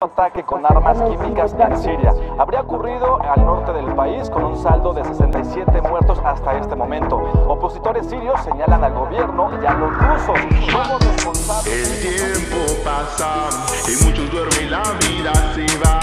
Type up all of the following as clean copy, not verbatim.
Ataque con armas químicas en Siria. Habría ocurrido al norte del país con un saldo de 67 muertos hasta este momento. Opositores sirios señalan al gobierno y a los rusos como responsables. El tiempo pasa y muchos duermen, la vida se va.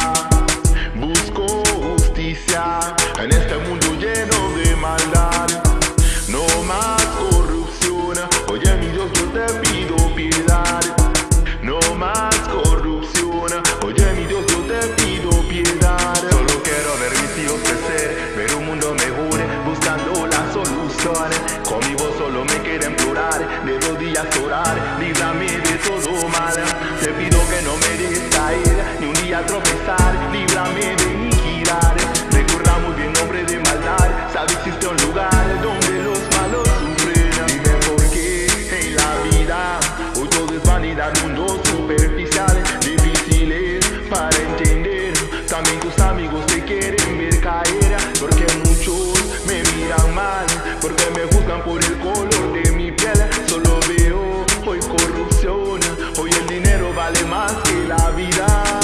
Busco justicia en este mundo lleno de maldad. No más corrupción, oye mi Dios, yo te pido piedad. No más corrupción, oye mi Dios, yo te pido piedad. Solo quiero ver mis hijos crecer, ver un mundo mejor, buscando la solución. Con mi voz solo me quiero implorar, de rodillas orar, líbrame de todo mal. Te pido que no me dejes caer, ni un día tropezar, líbrame de iniquidad. Recuerda muy bien nombre de maldad, sabe existe un lugar donde los malos sufren. Dime por qué en la vida hoy todo es vanidad, mundo superficial, difíciles para entender. También tus amigos te quieren ver caer, porque muchos me miran mal, porque me juzgan por el color de mi piel. Solo veo hoy corrupción, hoy el dinero vale más que la vida.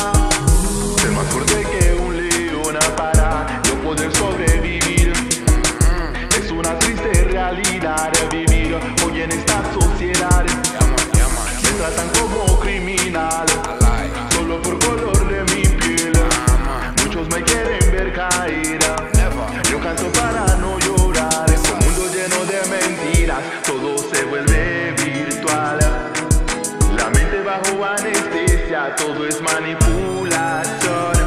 Ser más fuerte que un león para yo poder sobrevivir. Es una triste realidad vivir hoy en esta sociedad. Me tratan como criminal, solo por color de mi piel. Muchos me quieren ver caer, yo canto para no llorar. Un mundo lleno de mentiras, todo se vuelve virtual. La mente bajo anestesia, todo es manipulación.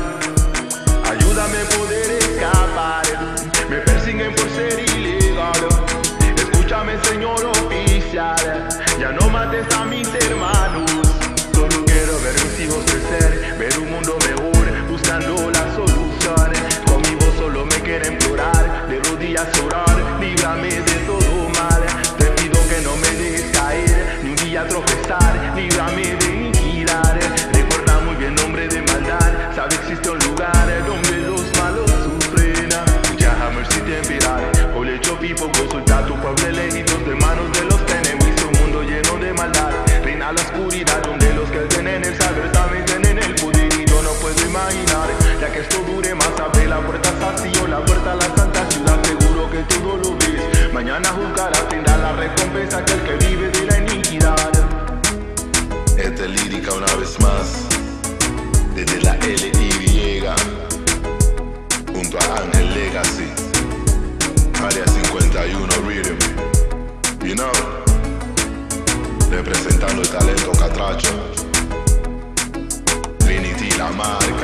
Ayúdame a poder escapar, me persiguen por ser ilegal. Escúchame señor oficial, ya no mates a mis hermanos. Solo quiero ver mis hijos crecer, ver un mundo mejor, buscando la solución. Con mi voz solo me quiero implorar, de rodillas orar, líbrame de todo mal. Te pido que no me dejes caer, ni un día tropezar, líbrame de iniquidad. Recuerda muy bien nombre de maldad, sabe existe un lugar donde los malos sufren. Ya mercy temperar, hoy hecho people, consulta a tu pueblo elegido de manos de los enemigos. Un mundo lleno de maldad, reina la oscuridad, donde los que tienen el saber también tienen el poder. Y yo no puedo imaginar, ya que esto dure más, abre la puerta vacío, la puerta a la santa ciudad. Seguro que todo lo ves, mañana juzgará, tendrá la recompensa que el que vive de la iniquidad. Esta es lírica una vez más, desde la LY, junto a Ángel Legacy, Área 51 Rhythm, you know, representando el talento catracho, Trinity la marca.